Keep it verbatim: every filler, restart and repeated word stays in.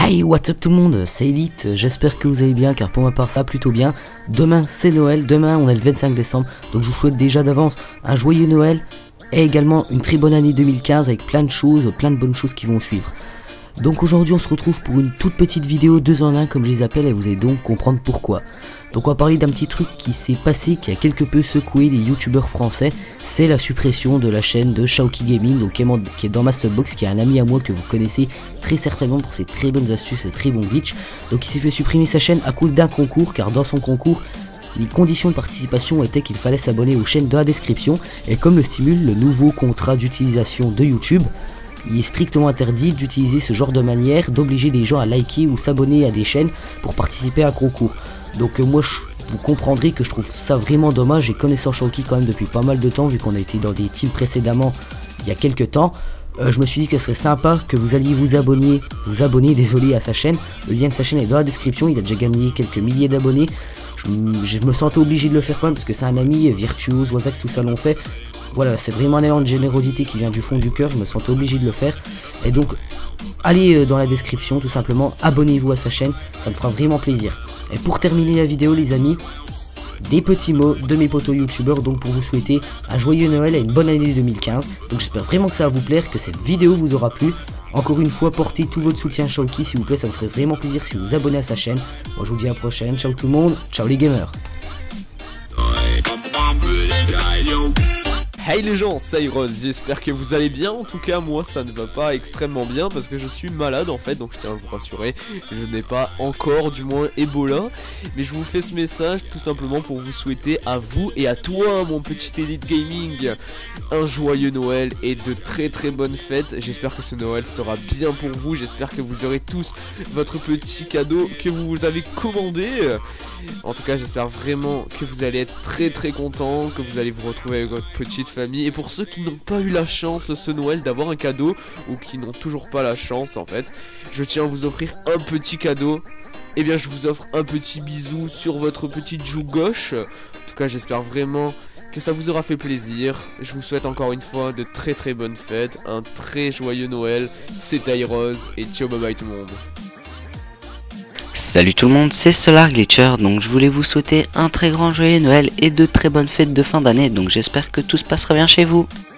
Hey, what's up tout le monde, c'est Elite, j'espère que vous allez bien car pour ma part ça plutôt bien. Demain c'est Noël, demain on est le vingt-cinq décembre, donc je vous souhaite déjà d'avance un joyeux Noël et également une très bonne année deux mille quinze avec plein de choses, plein de bonnes choses qui vont suivre. Donc aujourd'hui on se retrouve pour une toute petite vidéo deux en un comme je les appelle et vous allez donc comprendre pourquoi. Donc on va parler d'un petit truc qui s'est passé, qui a quelque peu secoué les youtubeurs français, c'est la suppression de la chaîne de Shaoki Gaming, donc qui est, qui est dans ma subbox, qui est un ami à moi que vous connaissez très certainement pour ses très bonnes astuces et très bons glitch. Donc il s'est fait supprimer sa chaîne à cause d'un concours, car dans son concours, les conditions de participation étaient qu'il fallait s'abonner aux chaînes dans la description, et comme le stimule le nouveau contrat d'utilisation de YouTube, il est strictement interdit d'utiliser ce genre de manière, d'obliger des gens à liker ou s'abonner à des chaînes pour participer à un concours. Donc euh, moi je, vous comprendrez que je trouve ça vraiment dommage, et connaissant Shaoki quand même depuis pas mal de temps, vu qu'on a été dans des teams précédemment il y a quelques temps, euh, je me suis dit que ce serait sympa que vous alliez vous abonner, vous abonner, désolé, à sa chaîne. Le lien de sa chaîne est dans la description, il a déjà gagné quelques milliers d'abonnés. Je, je me sentais obligé de le faire quand même parce que c'est un ami, Virtuose, Wazak, tout ça l'ont fait. Voilà, c'est vraiment un élan de générosité qui vient du fond du cœur, je me sentais obligé de le faire. Et donc, allez dans la description tout simplement, abonnez-vous à sa chaîne, ça me fera vraiment plaisir. Et pour terminer la vidéo les amis, des petits mots de mes potos youtubeurs, donc pour vous souhaiter un joyeux Noël et une bonne année deux mille quinze. Donc j'espère vraiment que ça va vous plaire, que cette vidéo vous aura plu. Encore une fois, portez tout votre soutien à Shaoki s'il vous plaît, ça me ferait vraiment plaisir si vous vous abonnez à sa chaîne. Moi je vous dis à la prochaine, ciao tout le monde, ciao les gamers. Hey les gens, c'est Iron, j'espère que vous allez bien. En tout cas moi ça ne va pas extrêmement bien parce que je suis malade en fait, donc je tiens à vous rassurer, je n'ai pas encore du moins Ebola. Mais je vous fais ce message tout simplement pour vous souhaiter à vous et à toi mon petit Elite Gaming un joyeux Noël et de très très bonnes fêtes. J'espère que ce Noël sera bien pour vous, j'espère que vous aurez tous votre petit cadeau que vous vous avez commandé. En tout cas j'espère vraiment que vous allez être très très contents, que vous allez vous retrouver avec votre petite famille. Et pour ceux qui n'ont pas eu la chance ce Noël d'avoir un cadeau, ou qui n'ont toujours pas la chance en fait, je tiens à vous offrir un petit cadeau. Et bien je vous offre un petit bisou sur votre petite joue gauche. En tout cas j'espère vraiment que ça vous aura fait plaisir. Je vous souhaite encore une fois de très très bonnes fêtes, un très joyeux Noël. C'était Rose et ciao bye bye tout le monde. Salut tout le monde, c'est Solar Glitcher, donc je voulais vous souhaiter un très grand joyeux Noël et de très bonnes fêtes de fin d'année, donc j'espère que tout se passera bien chez vous.